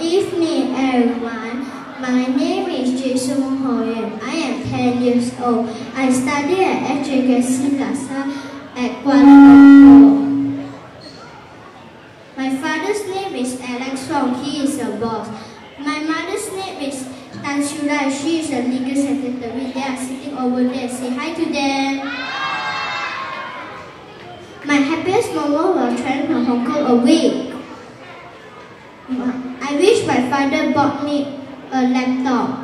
evening, everyone. My name is Jason Hoyen. I am 10 years old. I study at HKC LASALLE at Kuala Lumpur. My father's name is Alex Wong. He is a boss. My mother's name is Tan Shulai. She is a legal secretary. They are sitting over there. Say hi to them. My happiest moment was traveling to Hong Kong a week. I wish my father bought me a laptop.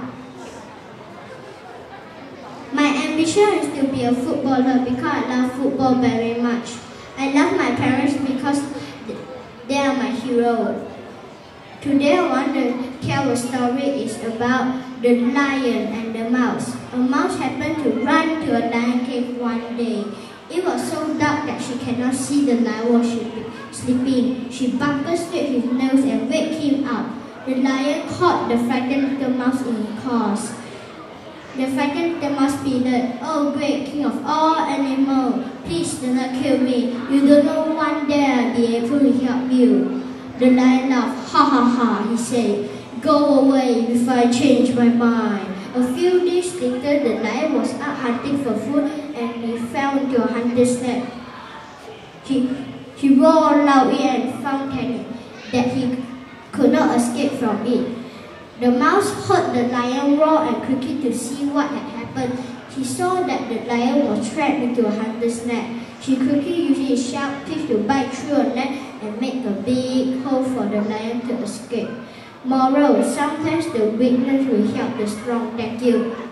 My ambition is to be a footballer because I love football very much. I love my parents because they are my hero. Today I want to tell a story. It's about the lion and the mouse. A mouse happened to run to a lion cave one day. It was so dark that she cannot see the lion while sleeping. She bucketed his nose and waked him up. The lion caught the frightened little mouse in his claws. The frightened little mouse pleaded, "Oh, great king of all animals, please do not kill me. You don't know one day I'll be able to help you." The lion laughed. "Ha ha ha," he said. "Go away before I change my mind." A few days later, the lion was out hunting for food and he fell into a hunter's net. He roared loudly and found that he could not escape from it. The mouse heard the lion roar and quickly to see what had happened. He saw that the lion was trapped into a hunter's net. She quickly used his sharp teeth to bite through a net and make a big hole for the lion to escape. Moral: sometimes the weakness will help the strong. Thank you.